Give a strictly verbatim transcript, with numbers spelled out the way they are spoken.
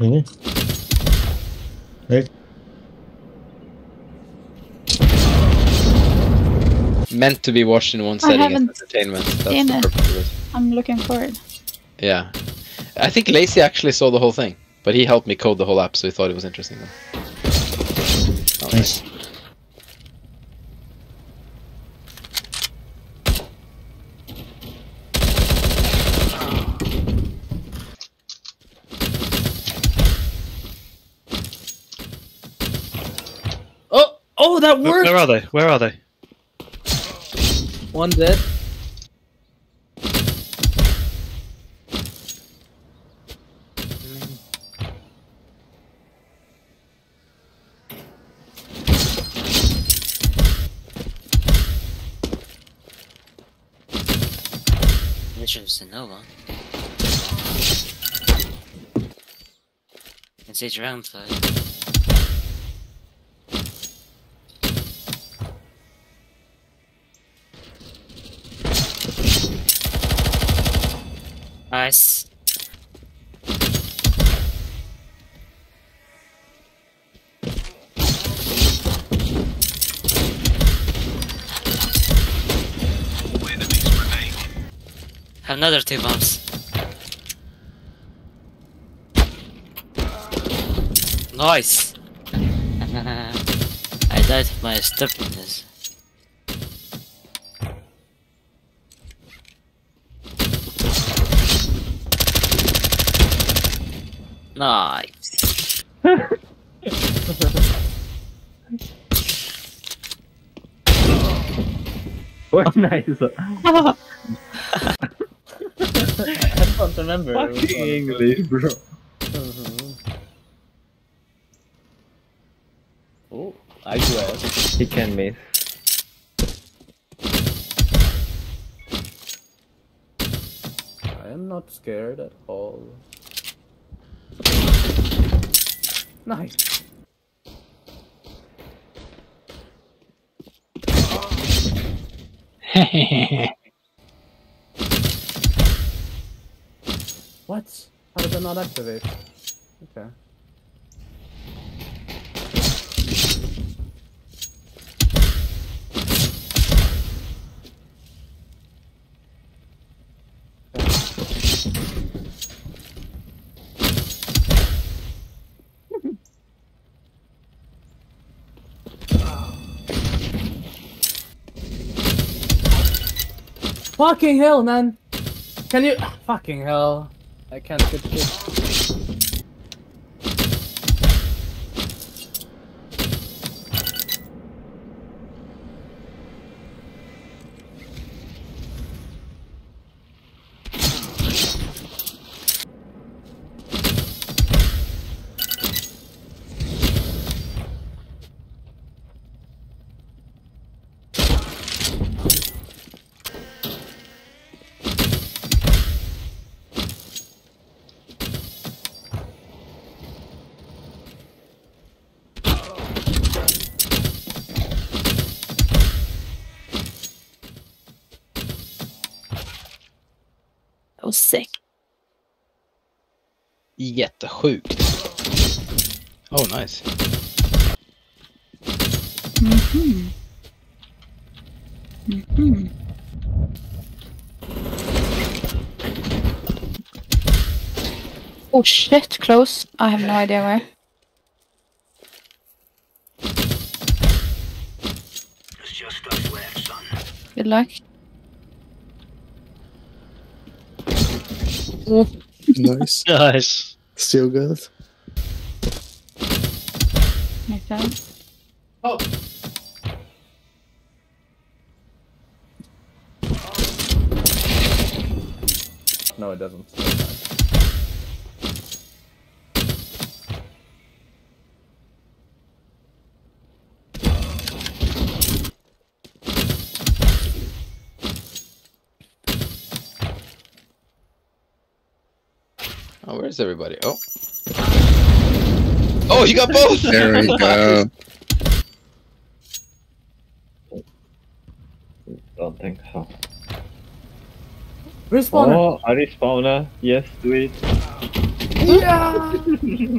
Mm-hmm. Right. Meant to be watched in one setting as entertainment. That's the purpose of it. I'm looking forward. Yeah. I think Lacey actually saw the whole thing, but he helped me code the whole app, so he thought it was interesting. Oh, Nice. Oh! Oh, that worked! Where are they? Where are they? One dead. Mission Sonova. Can see dragonfly. Nice. Have another two bombs. Nice. I died of my stupidness. Nice. Oh, nice. I don't remember. Fucking English, bro. Oh, I guess. He can miss. I am not scared at all. Nice. What? How did that not activate? Okay. Fucking hell, man! Can you? Fucking hell! I can't get shit. That was sick. Jättesjukt. Oh, nice. Mm-hmm. Mm-hmm. Oh shit, close. I have no idea where. It's just us left, son. Good luck. Nice. Nice. Still good. Like that. Oh! No, it doesn't. Oh, where's everybody? Oh. Oh, you got both! There we go. Don't think so. Respawner! Oh, a respawner. Yes, do it. Yeah!